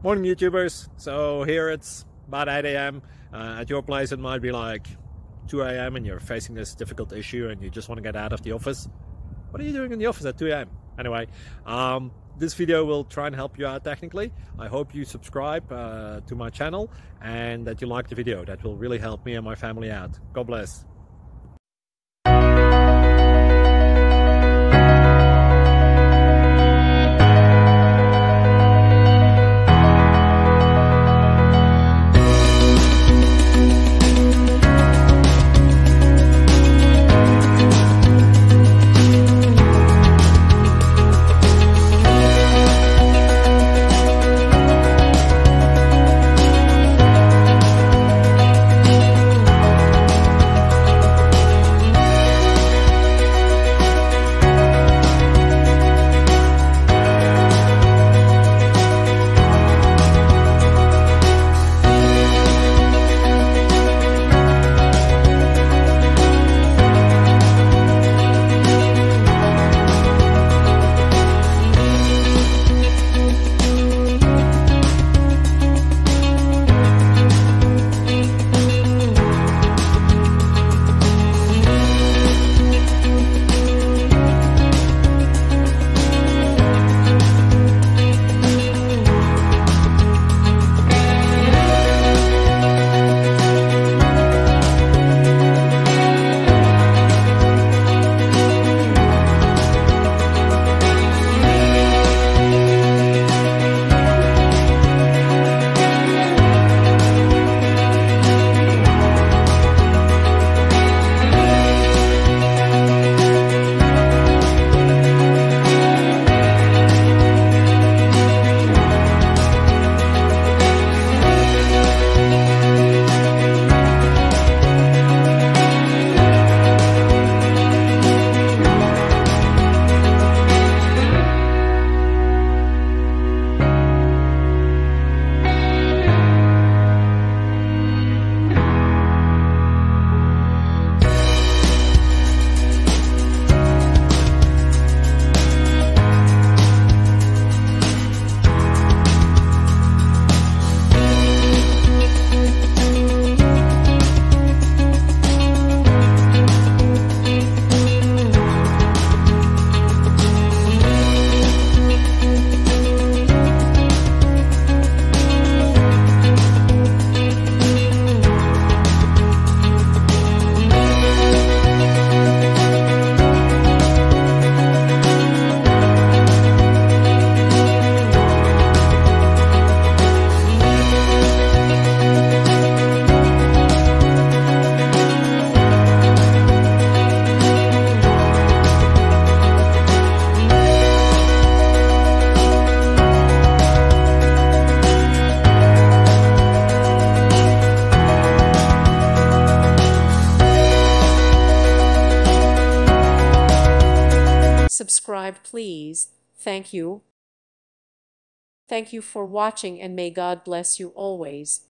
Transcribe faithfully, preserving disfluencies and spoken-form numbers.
Morning YouTubers. So here it's about eight A M Uh, at your place it might be like two A M and you're facing this difficult issue and you just want to get out of the office. What are you doing in the office at two A M? Anyway, um, this video will try and help you out technically. I hope you subscribe uh, to my channel and that you like the video. That will really help me and my family out. God bless. Subscribe, please. Thank you. Thank you for watching, and may God bless you always.